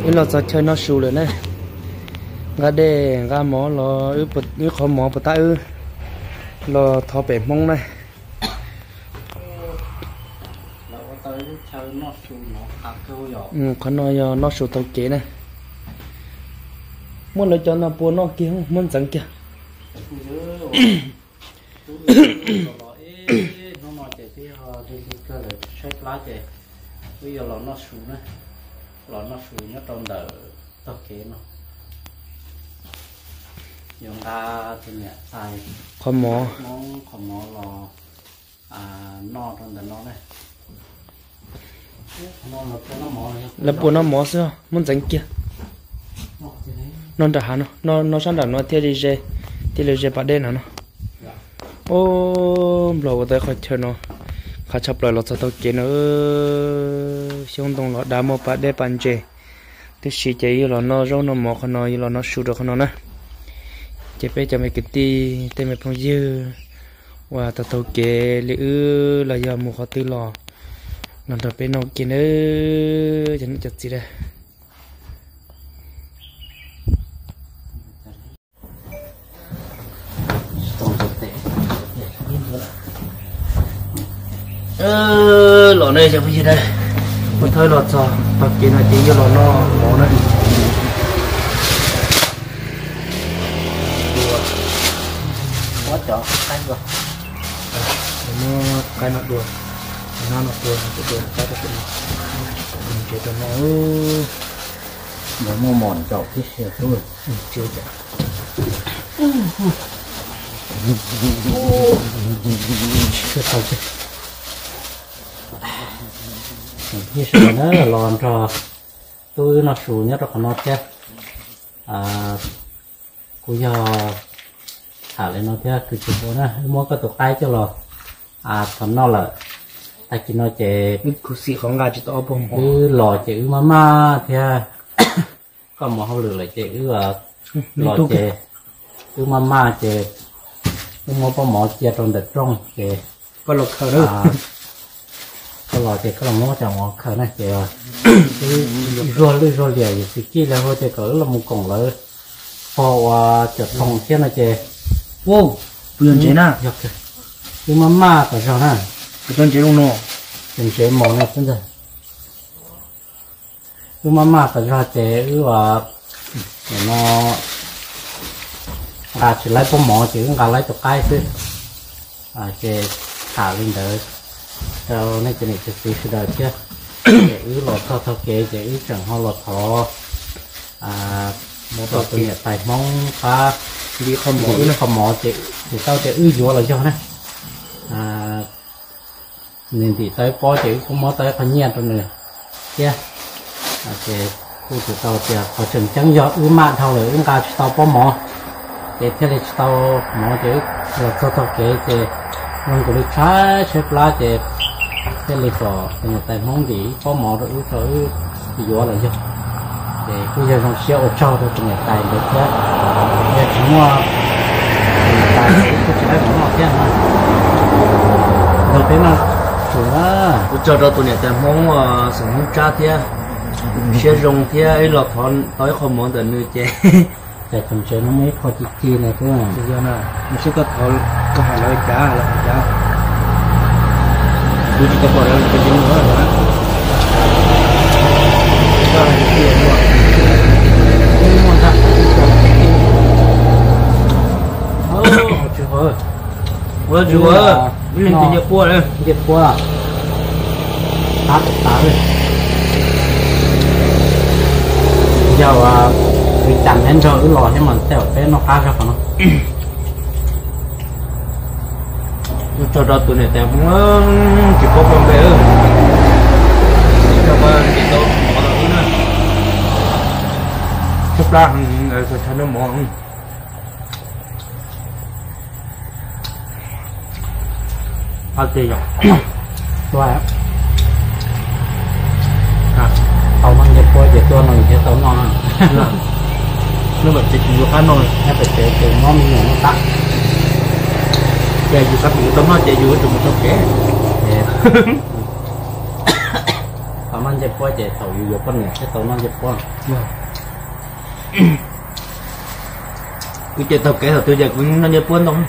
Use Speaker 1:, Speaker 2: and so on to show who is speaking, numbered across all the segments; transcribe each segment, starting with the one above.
Speaker 1: ít lo cho chơi nó sù rồi này gà đê gà mỏ lo ứ khó mỏ bật tay ư lo thọ bể mông này khó nói nó sù tàu kế này muốn lấy cho nó buồn nó kia không muốn chẳng kia
Speaker 2: bây giờ nó xuống này nó xuống nó trong đợt tao kế nó dùng ta thì nhẹ xài
Speaker 1: con mỏ
Speaker 2: lò no trong đợt nó này nó mỏ
Speaker 1: là buồn nó mỏ sao muốn chẳng kia nó đã hả nó sang đảo nó theo đi dê bà đen hả nó ô lâu tới khỏi chơi nó khá chấp lời lọt cho tôi kia nữa xong đồng lọt đá một bát để bàn chè thì xí chạy là nó rau nó mỏ khăn nó là nó sụt được khăn nó nè chế bé cho mấy cái ti tên mấy phong dư và tôi kia lữ là giờ một khó tư lò nó tập bên nó kia nữa cho nó chặt gì đây lọ này chẳng phải gì đây một thời lọt cho tập kia là chỉ cho lọ nó này quá chó cay rồi nó cay nó đùa nó đùa cái mình cho nó mua mòn chậu tí xíu thôi chưa chả chưa tao chứ như thế nữa là lòn cho tôi nó sù nhất là nó chứ cô giờ thả lên nó chứ từ chỗ đó nè mua cái tổ tay cho lò thằng nó là tay chỉ nó chè cứ xị không ra chỉ to bông cứ lò chè mama thì còn một hôm lửa lại chè lò chè cứ mama chè mua bao mỏ chè trong đất trong chè có lộc khờ đó có lò thì có là món chẳng ngon khờ này kìa rồi liền thì kia là thôi thì cỡ là một cổng lớn họ chợt phòng thế này kìa ô bươn chế na
Speaker 2: cái mama cả sao nè
Speaker 1: cái con chế luôn nọ
Speaker 2: mình chế món này真的cái mama cả sao chế và nó chỉ lấy bông mỏ chỉ không lấy được cái chứ chế thả lên đấy sau này cái này chỉ是的chứ để ứ lọt thao kế để ứ chẳng ho lọt thọ một lọt tôi nhận tài mong pha đi không mỏ chị thì tao sẽ ứ vô là cho này nên thì tới có chị không mỏ tới phải nhẹ rồi nè kia thì cô thì tao thì có chừng chẳng do ứ mạng thao rồi ứ ca tao có mỏ để thế này tao mỏ chị lọt thao kế thì mình cũng đi trái xếp lá thì cái lịch sử thì người ta mong gì có mỏ rồi tới vô là chứ để bây giờ nó sẽ ở cho tôi người ta được chứ để chúng mua người ta có trái của nó thế nào đầu tiên là chủ đó cho đó tôi người ta mong sử dụng cha thế sẽ dùng thế ấy là thon tới không món từ nơi chế để thằng chế nó mới có chi này thế nào bây giờ nào mình sẽ có thọ có hai loại cá là cá tôi chỉ có bỏ ra cái gì nữa là cái tiền nữa nhưng mà thật chưa hả vừa chưa mình tiền nhập qua đây nhập qua tát rồi giờ mình chẳng nên rồi cái lò nhưng mà tèo thế nó khá ra nó cho đó tụi này tèo cũng chỉ có con bé cho ba chị tôi bỏ được nữa chụp ra rồi cho nó mòn bao tiền rồi rồi tàu mang nhập qua về tôi mình sẽ tàu ngon nó bật chích nhiều cá nồi nó bật chích từ ngon nhiều nó tắt chè dù sắp bị tấm nó chè dù tụi mình không kẻ
Speaker 1: tao mang dẹp qua chạy tàuอยู่con này cái tàu mang dẹp qua
Speaker 2: cứ chạy tàu cái tàu tôi dẹp cũng nó dẹp quân thôi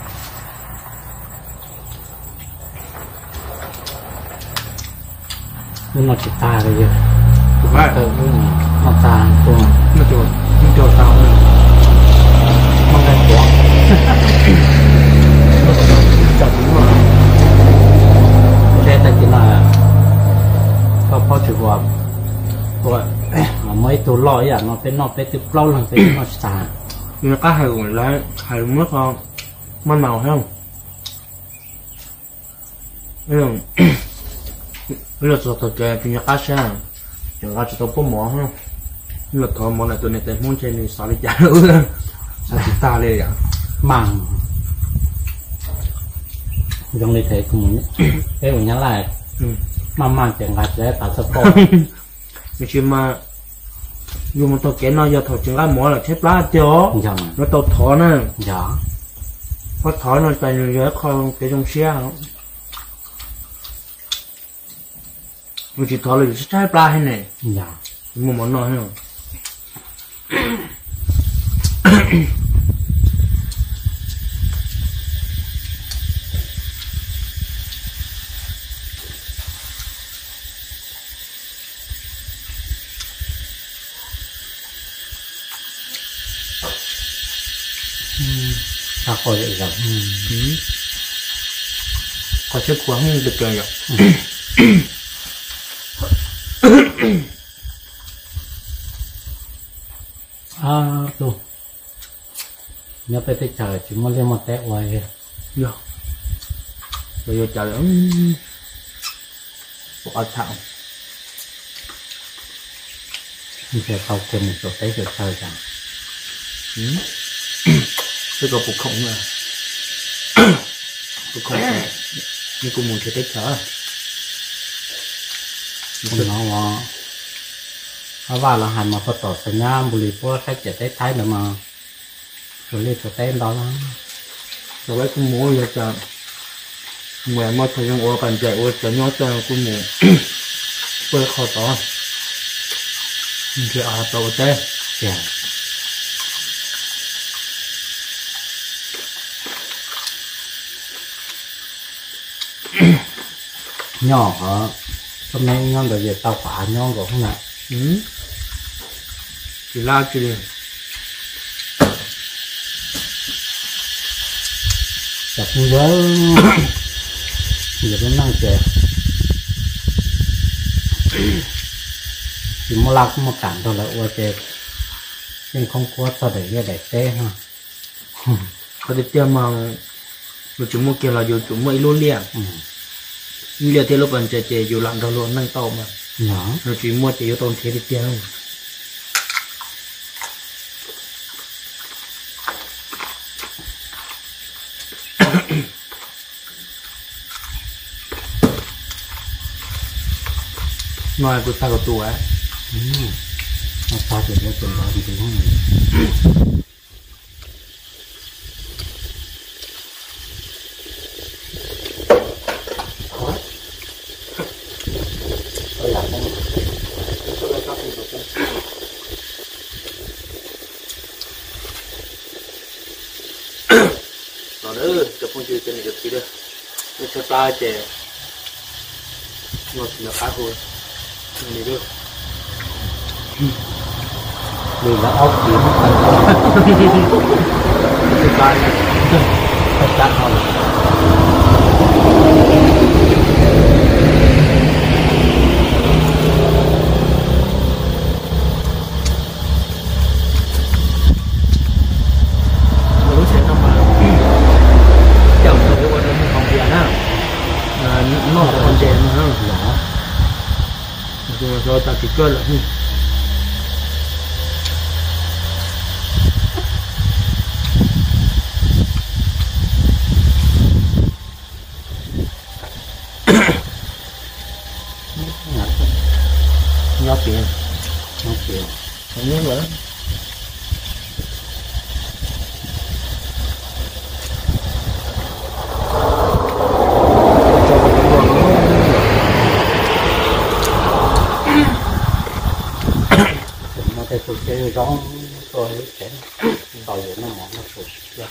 Speaker 1: nhưng mà chỉ ta rồi chứ
Speaker 2: phải
Speaker 1: nó ta tôi
Speaker 2: nó trộn tàu
Speaker 1: mang cái quả
Speaker 2: chặt đúng rồi
Speaker 1: thế ta chỉ là có chịu qua rồi mà mấy tôi lo vậy nó phải từ lâu lần phải nó xả
Speaker 2: nhưng có hai còn lại hai nước không măng màu thấy không bây giờ tao chơi thì nhắc sao chẳng có chỉ tao có mỏ không nhưng mà thò mỏ này tôi này tại muốn chơi này sao đi trả nữa sao chúng ta lên vậy
Speaker 1: màng trong đây thấy cũng cái của nhắn lại mang chẳng gạt để tạo sự tốt
Speaker 2: nhưng mà dù mà tao kể nó giờ thò chẳng có mỏ là xếp lá cho nó tao thò nè có thò nó tại nhiều giờ không cái trong xe mình chỉ thò là sẽ trái pla hay này nhưng mà món nói không
Speaker 1: ta coi vậy rồi
Speaker 2: có chất khoáng được rồi
Speaker 1: tu nhớ phải tới chờ chỉ muốn lên một tét hoài
Speaker 2: bây giờ chờ bỏ thẳng
Speaker 1: mình sẽ tàu trên một chỗ tới rồi chờ rằng
Speaker 2: cái có phục khổng à phục khổng nhưng cũng muốn tới chờ
Speaker 1: nó vào là hành mà có tổ sinh nha bù lì qua khách chạy tới thái nữa mà bù lì cho tên đó lắm
Speaker 2: rồi đấy cũng muốn giờ chờ mẹ mà thời gian ở cần chạy ở chờ nhớ chờ cũng muốn quay khó to thì ở tàu té
Speaker 1: nhỏ hả hôm nay ngon rồi về tao phá ngon rồi không nè
Speaker 2: chỉ la chỉ đi
Speaker 1: chặt nhớ giờ nó năng chè chỉ một lạc một cản thôi là ua chè nhưng không có sao để nghe để tê ha
Speaker 2: có thể tiêm mà rồi chúng mua kia là dù chúng mua luôn liền như thế lúc bạn chạy dù làm đâu luôn năng tàu mà rồi chỉ mua chỉ tôm thế thì tiêm nói của ta có tù á
Speaker 1: nó ta chỉ có chuyện đó thì không
Speaker 2: nó nữa chụp phong chơi trên này được gì đâu nó cho ta chè nó chỉ là cá thôi này được
Speaker 1: vì là ốc gì
Speaker 2: cái tay này
Speaker 1: thật chắc không
Speaker 2: nó sẽ nằm mà chồng tôi quan tâm không tiền á nó là con chè mà ha rồi ta chỉ cơ là nhóc tiền không nhớ nữa
Speaker 1: tụi chơi rong rồi chén tỏi nó mỏng nó sụp ra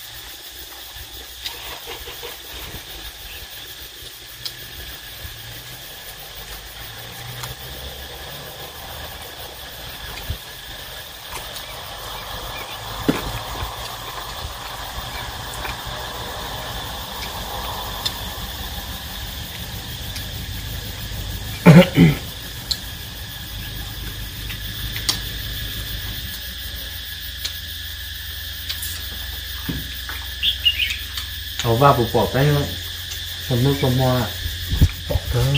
Speaker 2: เอาว่าปูปอกได้สมมติสมมติปอกเธอ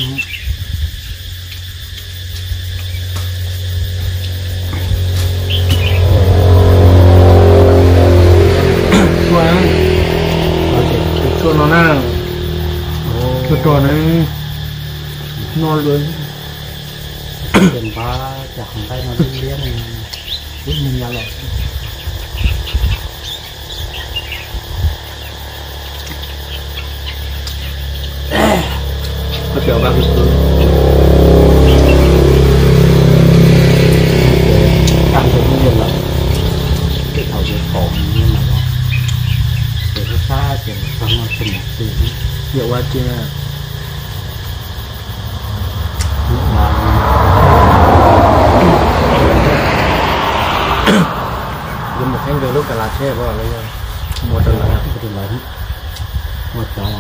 Speaker 2: ช่วยช่วยนอนนั่งช่วยตัวนั้นนอนเลย
Speaker 1: เป็นบ้าจากของใต้นอนเลี้ยงรุ่นมึงยาหลอด
Speaker 2: ก็เดี๋ยวว่าคือ
Speaker 1: การเป็นเรื่องหลักที่เขาจะของนี่มาบอกเดี๋ยวซ่าเดี๋ยวฟังมาสมองตื่น
Speaker 2: เดี๋ยวว่าเจ้ายังหมดแห้งเลยลูกกะลาเช่เพราะอะไรเนี่ยหมดแล้วนะ
Speaker 1: หมดจอง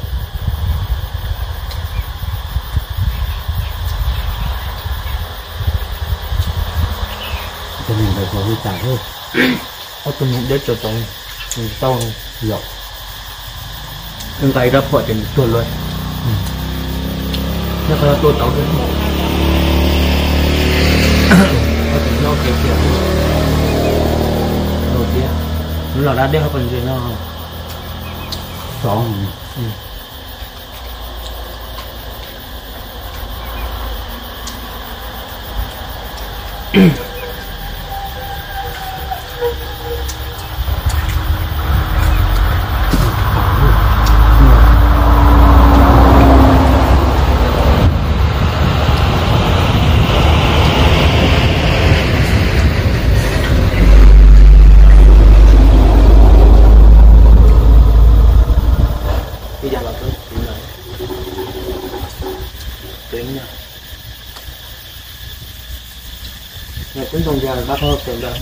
Speaker 1: จะมีอะไรของวิจารณ์ด้วย
Speaker 2: เอาตัวนี้เด็ดตรงต้อง
Speaker 1: หยอก
Speaker 2: ตั้งใจรับพอจะตัวเลยแล้วก็ตัวเต่าด้วยเขาถึงนอกเกี่ยวโดดเดียวเราได้เขาเป็นเรื่องนอก
Speaker 1: สอง
Speaker 2: cũng trong giờ bắt thôi kiểu đó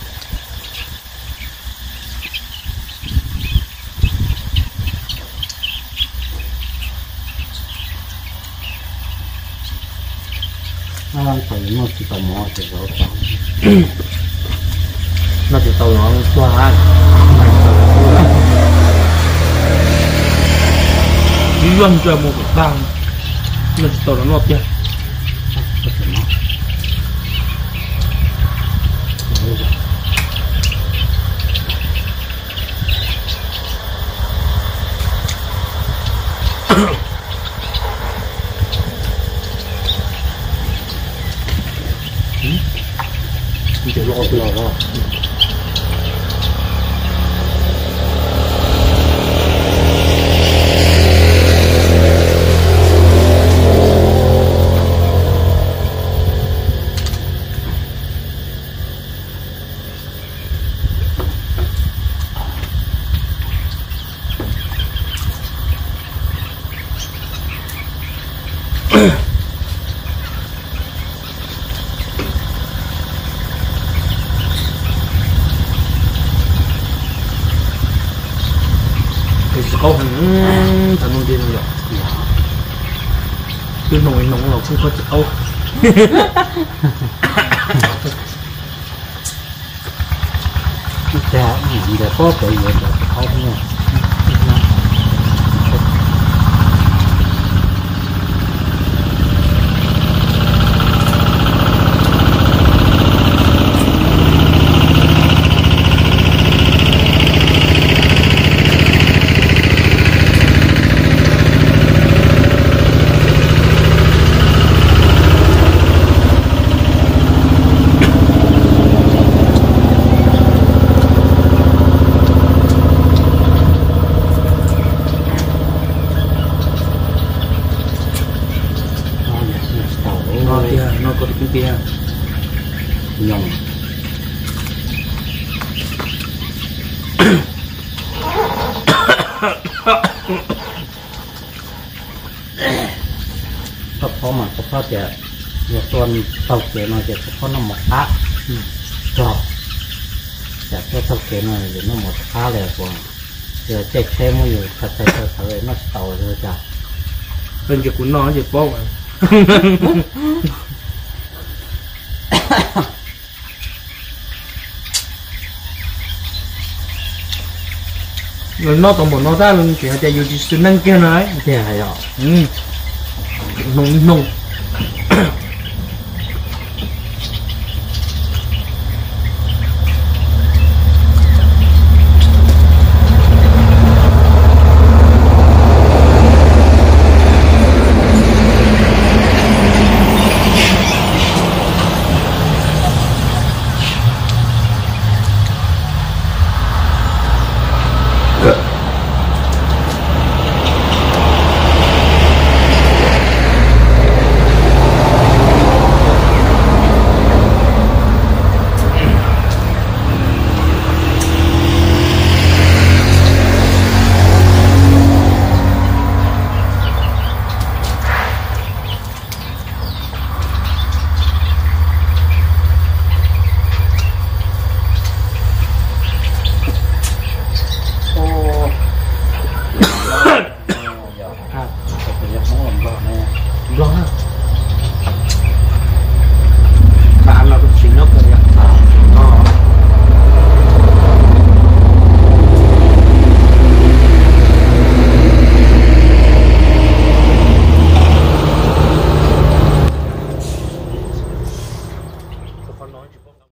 Speaker 1: nó phải nó chỉ tàu mò chỉ tàu
Speaker 2: nó chỉ tàu nó xoa lý do cho một cái bang nó chỉ tàu nó ngọt chưa
Speaker 1: chỉ lo từ nào đó
Speaker 2: câu thằng nông dân rồi cái nồi nóng lẩu không có chữ câu
Speaker 1: cha để có cái gì để không nha
Speaker 2: nó có cái kia
Speaker 1: nhồng có mà có phát triển một tuần tàu kế nó chỉ có nó một phát cho để cho tàu kế này thì nó một phát là của giờ chạy xe mới nhiều thật thật nó tàu rồi chả
Speaker 2: bên cái cuốn nó chỉ có rồi nó tổng bộ nó ra luôn chỉ là chạy vô chỉ năng kia nói
Speaker 1: thì hay rồi
Speaker 2: nung nung